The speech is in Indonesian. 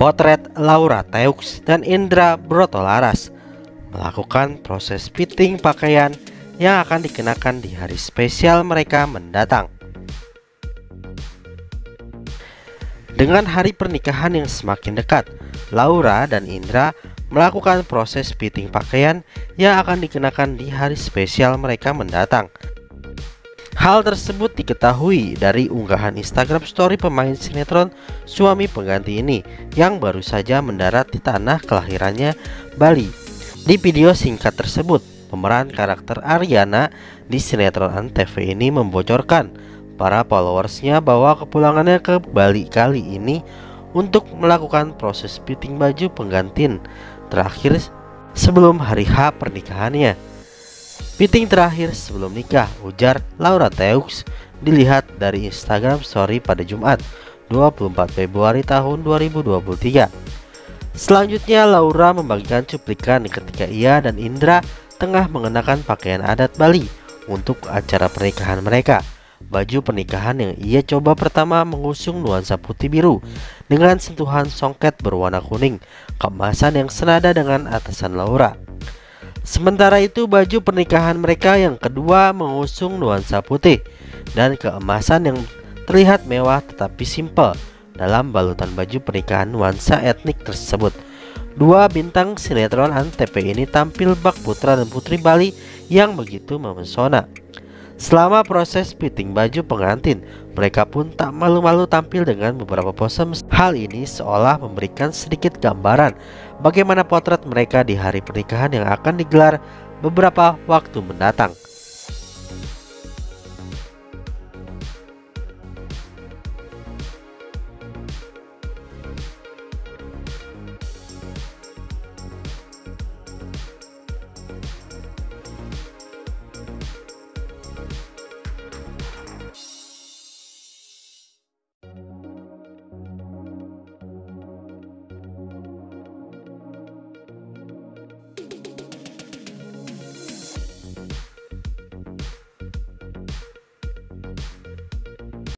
Potret Laura Teux dan Indra Brotolaras melakukan proses fitting pakaian yang akan dikenakan di hari spesial mereka mendatang. Dengan hari pernikahan yang semakin dekat, Laura dan Indra melakukan proses fitting pakaian yang akan dikenakan di hari spesial mereka mendatang. Hal tersebut diketahui dari unggahan Instagram story pemain sinetron Suami Pengganti ini yang baru saja mendarat di tanah kelahirannya, Bali. Di video singkat tersebut, pemeran karakter Ariana di sinetron Antv ini membocorkan para followersnya bahwa kepulangannya ke Bali kali ini untuk melakukan proses fitting baju pengantin terakhir sebelum hari H pernikahannya. Fitting terakhir sebelum nikah, ujar Laura Teux, dilihat dari Instagram story pada Jumat 24 Februari tahun 2023. Selanjutnya Laura membagikan cuplikan ketika ia dan Indra tengah mengenakan pakaian adat Bali untuk acara pernikahan mereka. Baju pernikahan yang ia coba pertama mengusung nuansa putih biru dengan sentuhan songket berwarna kuning, keemasan yang senada dengan atasan Laura. Sementara itu baju pernikahan mereka yang kedua mengusung nuansa putih dan keemasan yang terlihat mewah tetapi simpel. Dalam balutan baju pernikahan nuansa etnik tersebut, dua bintang sinetron Antv ini tampil bak putra dan putri Bali yang begitu memesona. Selama proses fitting baju pengantin, mereka pun tak malu-malu tampil dengan beberapa pose. Hal ini seolah memberikan sedikit gambaran bagaimana potret mereka di hari pernikahan yang akan digelar beberapa waktu mendatang.